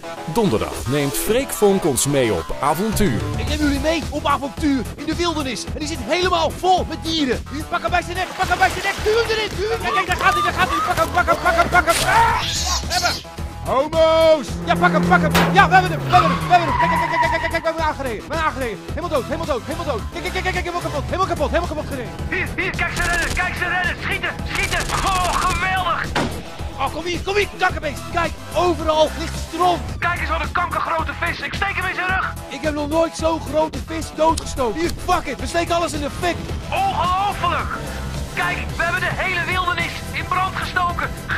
Donderdag neemt Freek Vonk ons mee op avontuur. Ik neem jullie mee op avontuur in de wildernis. En die zit helemaal vol met dieren. Hier, pak hem bij zijn nek, pak hem bij zijn nek. Duw hem erin, duw hem. Kijk, daar gaat hij, daar gaat hij. Pak hem, pak hem, pak hem, pak hem. Hebben. Homo's! Ja, pak hem, pak hem. Ja, we hebben hem, we hebben hem, we hebben hem. Kijk, we hebben hem aangereden. We hebben hem aangereden. Helemaal dood, helemaal dood, helemaal dood. Kijk, helemaal kapot, helemaal kapot, helemaal kapot gereden. Hier, kijk ze rennen, schieten, schieten. Oh, geweldig. Oh, kom hier, kakkenbeest. Kijk, overal ligt stront. Kijk eens wat een kankergrote vis. Ik steek hem in zijn rug. Ik heb nog nooit zo'n grote vis doodgestoken. Hier, fuck it, we steken alles in de fik. Ongelooflijk. Kijk, we hebben de hele wildernis in brand gestoken.